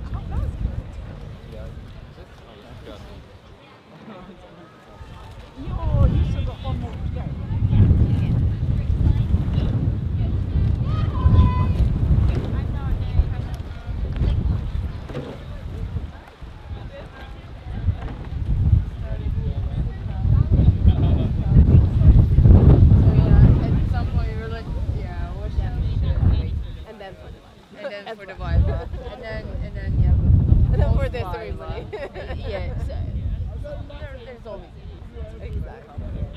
You still got one more to go. For the Bible, and then yeah, and then for the ceremony. Yeah, so there's always Exactly.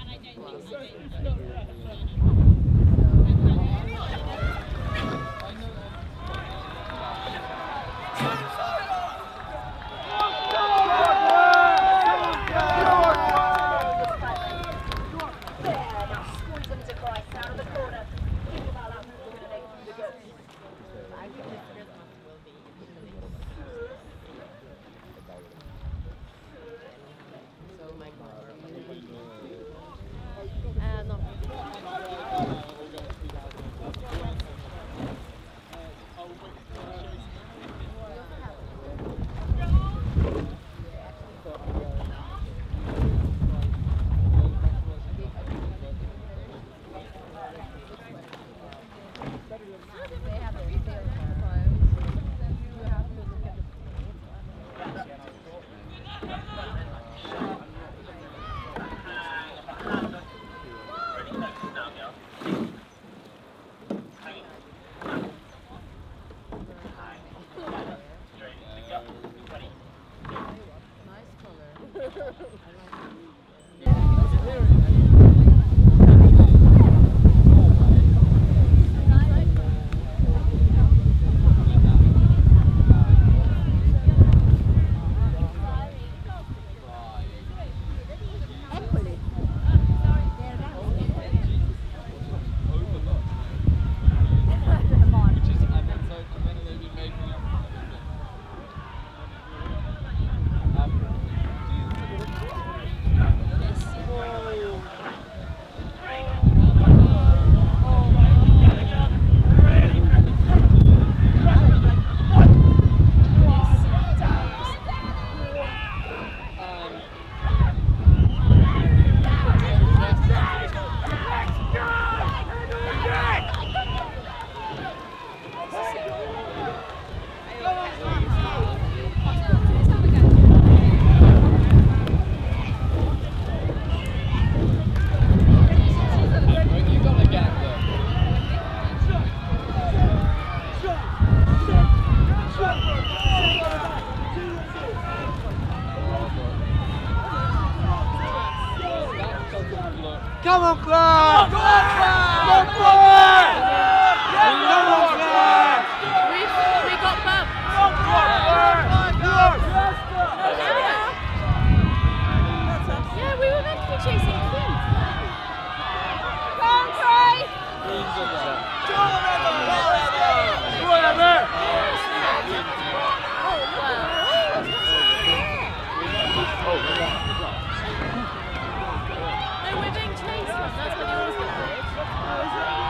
Come on, Clark! Come on, Clark! Come on, Clark! We got bumped. Come on, Clark! Yeah, we were meant to be chasing Queen. No, we're being chased. That's what you always get.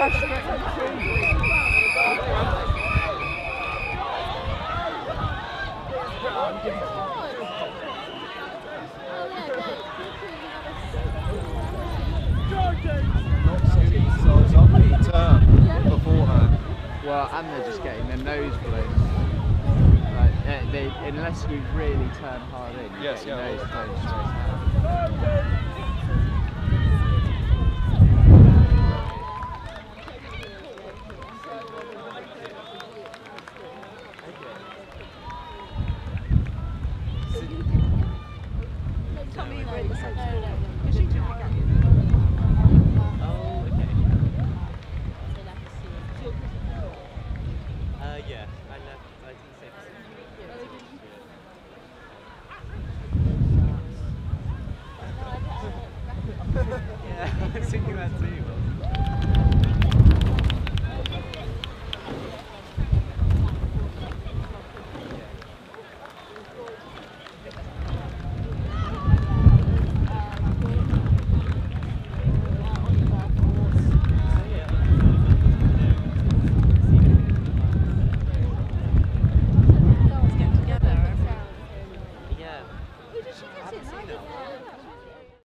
Not setting themselves up any turn beforehand. Well, and they're just getting their nose blown. Like, unless you really turn hard in, you Yes, get your yeah, nose well. blown straight out.